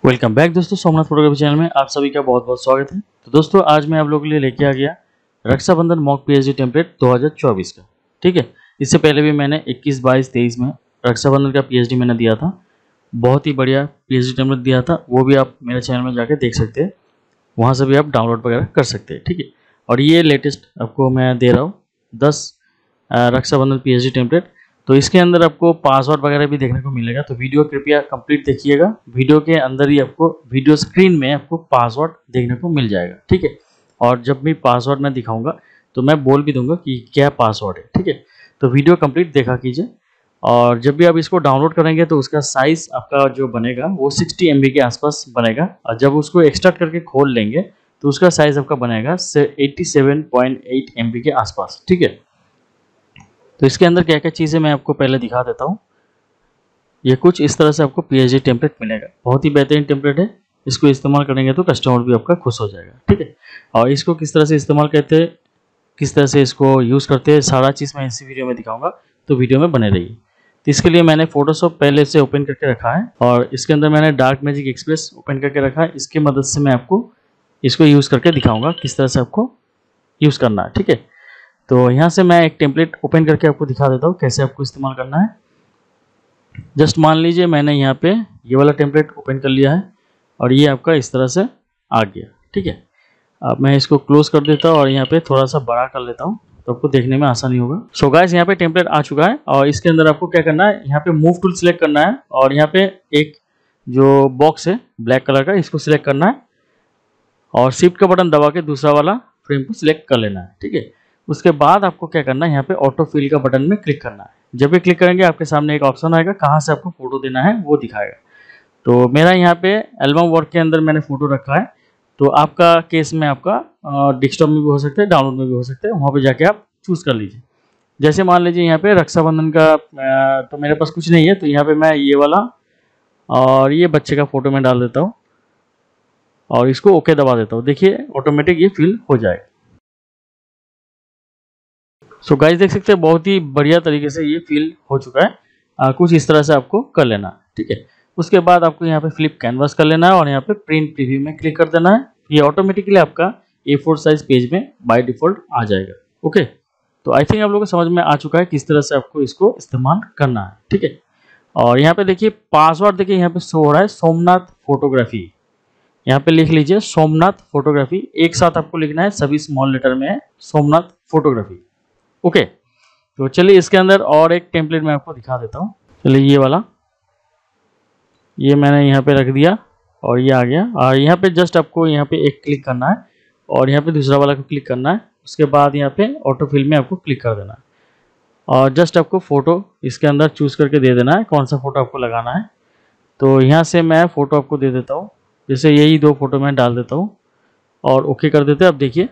Welcome back दोस्तों, Somnath photography channel में आप सभी का बहुत बहुत स्वागत है। तो दोस्तों आज मैं आप लोगों के लिए लेके आ गया रक्षाबंधन मॉक पीएचडी टेम्पलेट 2024 का। ठीक है, इससे पहले भी मैंने 21, 22, 23 में रक्षाबंधन का पीएचडी मैंने दिया था। बहुत ही बढ़िया पीएचडी टेम्पलेट दिया था, वो भी आप मेरे चैनल में जाके देख सकते हैं, वहाँ से भी आप डाउनलोड वगैरह कर सकते हैं। ठीक है, और ये लेटेस्ट आपको मैं दे रहा हूँ 10 रक्षाबंधन पीएचडी टेम्पलेट। तो इसके अंदर आपको पासवर्ड वगैरह भी देखने को मिलेगा, तो वीडियो कृपया कंप्लीट देखिएगा। वीडियो के अंदर ही आपको वीडियो स्क्रीन में आपको पासवर्ड देखने को मिल जाएगा। ठीक है, और जब भी पासवर्ड मैं दिखाऊंगा तो मैं बोल भी दूंगा कि क्या पासवर्ड है। ठीक है, तो वीडियो कंप्लीट देखा कीजिए। और जब भी आप इसको डाउनलोड करेंगे तो उसका साइज़ आपका जो बनेगा वो 60 MB के आसपास बनेगा, और जब उसको एक्सट्रैक्ट करके खोल लेंगे तो उसका साइज़ आपका बनेगा 87.8 MB के आसपास। ठीक है, तो इसके अंदर क्या क्या चीज़ें मैं आपको पहले दिखा देता हूँ। ये कुछ इस तरह से आपको पीएचडी टेम्पलेट मिलेगा, बहुत ही बेहतरीन टेम्पलेट है। इसको इस्तेमाल करेंगे तो कस्टमर भी आपका खुश हो जाएगा। ठीक है, और इसको किस तरह से इस्तेमाल करते हैं, किस तरह से इसको यूज़ करते हैं, सारा चीज़ मैं इसी वीडियो में दिखाऊंगा, तो वीडियो में बने रहिए। तो इसके लिए मैंने फोटोशॉप पहले से ओपन करके रखा है, और इसके अंदर मैंने डार्क मैजिक एक्सप्रेस ओपन करके रखा है। इसकी मदद से मैं आपको इसको यूज़ करके दिखाऊँगा किस तरह से आपको यूज़ करना है। ठीक है, तो यहाँ से मैं एक टेम्पलेट ओपन करके आपको दिखा देता हूँ कैसे आपको इस्तेमाल करना है। जस्ट मान लीजिए मैंने यहाँ पे ये वाला टेम्पलेट ओपन कर लिया है, और ये आपका इस तरह से आ गया। ठीक है, अब मैं इसको क्लोज कर देता हूँ और यहाँ पे थोड़ा सा बड़ा कर लेता हूँ, तो आपको देखने में आसानी होगा। सो गाइस, यहाँ पे टेम्पलेट आ चुका है, और इसके अंदर आपको क्या करना है, यहाँ पे मूव टूल सिलेक्ट करना है, और यहाँ पे एक जो बॉक्स है ब्लैक कलर का, इसको सिलेक्ट करना है, और शिफ्ट का बटन दबा के दूसरा वाला फ्रेम को सिलेक्ट कर लेना है। ठीक है, उसके बाद आपको क्या करना है, यहाँ पे ऑटो फिल का बटन में क्लिक करना है। जब भी क्लिक करेंगे आपके सामने एक ऑप्शन आएगा, कहाँ से आपको फोटो देना है वो दिखाएगा। तो मेरा यहाँ पे एल्बम वर्क के अंदर मैंने फोटो रखा है, तो आपका केस में आपका डेस्कटॉप में भी हो सकता है, डाउनलोड में भी हो सकता है, वहाँ पे जाके आप चूज़ कर लीजिए। जैसे मान लीजिए यहाँ पे रक्षाबंधन का तो मेरे पास कुछ नहीं है, तो यहाँ पे मैं ये वाला और ये बच्चे का फोटो में डाल देता हूँ, और इसको ओके दबा देता हूँ। देखिए ऑटोमेटिक ये फिल हो जाएगा। सो गाइस, देख सकते हैं बहुत ही बढ़िया तरीके से ये फिल हो चुका है। कुछ इस तरह से आपको कर लेना है। ठीक है, उसके बाद आपको यहाँ पे फ्लिप कैनवास कर लेना है, और यहाँ पे प्रिंट प्रीव्यू में क्लिक कर देना है। ये ऑटोमेटिकली आपका A4 साइज पेज में बाय डिफॉल्ट आ जाएगा। ओके, तो आई थिंक आप लोगों को समझ में आ चुका है किस तरह से आपको इसको इस्तेमाल करना है। ठीक है, और यहाँ पे देखिए पासवर्ड, देखिए यहाँ पे शो हो रहा है सोमनाथ फोटोग्राफी। यहाँ पे लिख लीजिए सोमनाथ फोटोग्राफी, एक साथ आपको लिखना है, सभी स्मॉल लेटर में है, सोमनाथ फोटोग्राफी। ओके, तो चलिए इसके अंदर और एक टेम्पलेट मैं आपको दिखा देता हूँ। चलिए ये वाला, ये मैंने यहाँ पे रख दिया, और ये आ गया। और यहाँ पे जस्ट आपको यहाँ पे एक क्लिक करना है, और यहाँ पे दूसरा वाला को क्लिक करना है। उसके बाद यहाँ पे ऑटो फिल में आपको क्लिक कर देना है, और जस्ट आपको फ़ोटो इसके अंदर चूज़ करके दे देना है, कौन सा फ़ोटो आपको लगाना है। तो यहाँ से मैं फ़ोटो आपको दे देता हूँ, जैसे यही 2 फोटो मैं डाल देता हूँ, और ओके कर देते हैं। अब देखिए,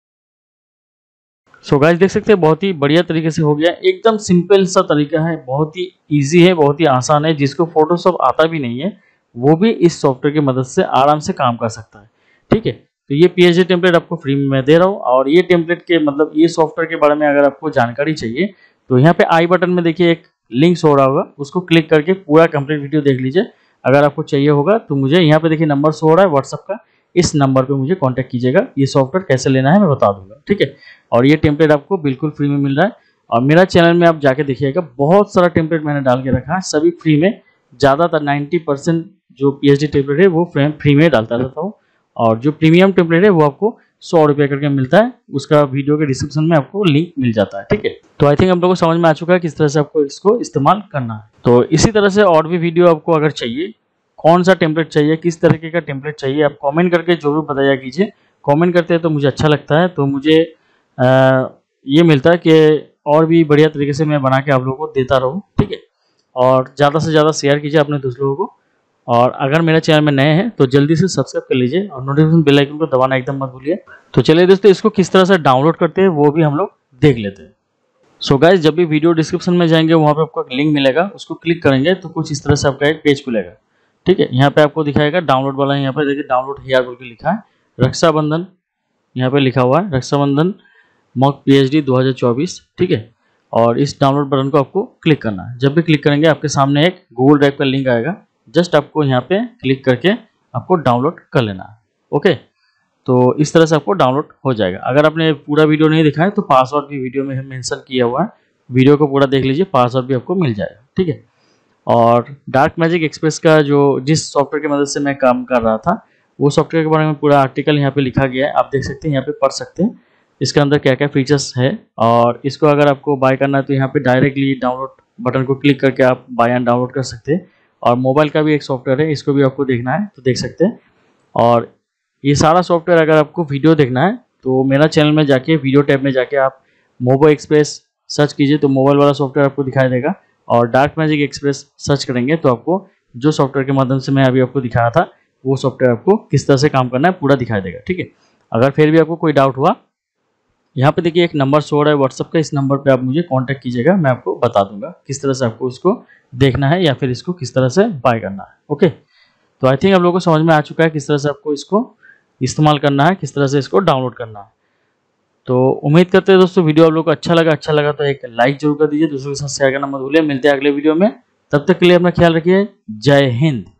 सो गाइस देख सकते हैं बहुत ही बढ़िया तरीके से हो गया। एकदम सिंपल सा तरीका है, बहुत ही इजी है, बहुत ही आसान है। जिसको फोटोशॉप आता भी नहीं है वो भी इस सॉफ्टवेयर की मदद से आराम से काम कर सकता है। ठीक है, तो ये पीएचडी टेम्पलेट आपको फ्री में मैं दे रहा हूँ, और ये टेम्पलेट के मतलब ये सॉफ्टवेयर के बारे में अगर आपको जानकारी चाहिए तो यहाँ पे आई बटन में देखिए एक लिंक शो रहा होगा, उसको क्लिक करके पूरा कंप्लीट वीडियो देख लीजिए। अगर आपको चाहिए होगा तो मुझे यहाँ पे देखिए नंबर शो हो रहा है व्हाट्सअप का, इस नंबर पे मुझे कांटेक्ट कीजिएगा। ये सॉफ्टवेयर कैसे लेना है मैं बता दूंगा। ठीक है, और ये टेम्पलेट आपको बिल्कुल फ्री में मिल रहा है, और मेरा चैनल में आप जाके देखिएगा बहुत सारा टेम्पलेट मैंने डाल के रखा है, सभी फ्री में। ज़्यादातर 90% जो पीएचडी टेम्पलेट है वो फ्री में डालता रहता हूँ, और जो प्रीमियम टेम्पलेट है वो आपको 100 रुपये करके मिलता है, उसका वीडियो के डिस्क्रिप्शन में आपको लिंक मिल जाता है। ठीक है, तो आई थिंक आप लोगों को समझ में आ चुका है किस तरह से आपको इसको इस्तेमाल करना है। तो इसी तरह से और भी वीडियो आपको अगर चाहिए, कौन सा टेम्पलेट चाहिए, किस तरीके का टेम्पलेट चाहिए, आप कमेंट करके जरूर बताया कीजिए। कमेंट करते हैं तो मुझे अच्छा लगता है, तो मुझे ये मिलता है कि और भी बढ़िया तरीके से मैं बना के आप लोगों को देता रहूँ। ठीक है, और ज़्यादा से ज़्यादा शेयर कीजिए अपने दोस्त लोगों को, और अगर मेरे चैनल में नए हैं तो जल्दी से सब्सक्राइब कर लीजिए, और नोटिफिकेशन बेल आइकन को दबाना एकदम मत भूलिए। तो चलिए दोस्तों, इसको किस तरह से डाउनलोड करते हैं वो भी हम लोग देख लेते हैं। सो गाइस, जब भी वीडियो डिस्क्रिप्शन में जाएंगे वहाँ पे आपको एक लिंक मिलेगा, उसको क्लिक करेंगे तो कुछ इस तरह से आपका एक पेज खुलेगा। ठीक है, यहाँ पे आपको दिखाएगा डाउनलोड वाला, यहाँ पे देखिए डाउनलोड हियर बोल के लिखा है, रक्षाबंधन यहाँ पे लिखा हुआ है, रक्षाबंधन मॉक पीएचडी 2024। ठीक है, और इस डाउनलोड बटन को आपको क्लिक करना है। जब भी क्लिक करेंगे आपके सामने एक गूगल ड्राइव का लिंक आएगा, जस्ट आपको यहाँ पे क्लिक करके आपको डाउनलोड कर लेना है। ओके, तो इस तरह से आपको डाउनलोड हो जाएगा। अगर आपने पूरा वीडियो नहीं देखा है तो पासवर्ड भी वीडियो में मेंशन किया हुआ है, वीडियो को पूरा देख लीजिए, पासवर्ड भी आपको मिल जाएगा। ठीक है, और डार्क मैजिक एक्सप्रेस का जो जिस सॉफ्टवेयर की मदद से मैं काम कर रहा था वो सॉफ्टवेयर के बारे में पूरा आर्टिकल यहाँ पे लिखा गया है, आप देख सकते हैं, यहाँ पे पढ़ सकते हैं इसके अंदर क्या क्या फीचर्स है। और इसको अगर आपको बाय करना है तो यहाँ पे डायरेक्टली डाउनलोड बटन को क्लिक करके आप बाय एंड डाउनलोड कर सकते हैं। और मोबाइल का भी एक सॉफ्टवेयर है, इसको भी आपको देखना है तो देख सकते हैं। और ये सारा सॉफ्टवेयर अगर आपको वीडियो देखना है तो मेरा चैनल में जाके वीडियो टैब में जाके आप मोबो एक्सप्रेस सर्च कीजिए तो मोबाइल वाला सॉफ्टवेयर आपको दिखाई देगा। और डार्क मैजिक एक्सप्रेस सर्च करेंगे तो आपको जो सॉफ्टवेयर के माध्यम से मैं अभी आपको दिखाया था वो सॉफ्टवेयर आपको किस तरह से काम करना है पूरा दिखाई देगा। ठीक है, अगर फिर भी आपको कोई डाउट हुआ, यहाँ पे देखिए एक नंबर शो हो रहा है व्हाट्सअप का, इस नंबर पे आप मुझे कांटेक्ट कीजिएगा, मैं आपको बता दूंगा किस तरह से आपको इसको देखना है या फिर इसको किस तरह से बाय करना है। ओके, तो आई थिंक आप लोगों को समझ में आ चुका है किस तरह से आपको इसको इस्तेमाल करना है, किस तरह से इसको डाउनलोड करना है। तो उम्मीद करते हैं दोस्तों वीडियो आप लोगों को अच्छा लगा तो एक लाइक जरूर कर दीजिए, दूसरों के साथ शेयर करना मत भूलिए। मिलते हैं अगले वीडियो में, तब तक के लिए अपना ख्याल रखिए। जय हिंद।